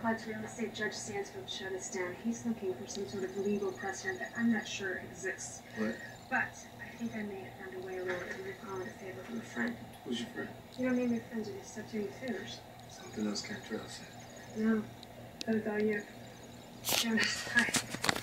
complex real estate judge Sansfield shut us down. He's looking for some sort of legal precedent that I'm not sure exists. What? But I think I may have found a way around it, and I followed a favor from a friend. Who's your friend? You don't name your friends when you step to any favors. Something else can't trust. No. What about you? Jonas, hi.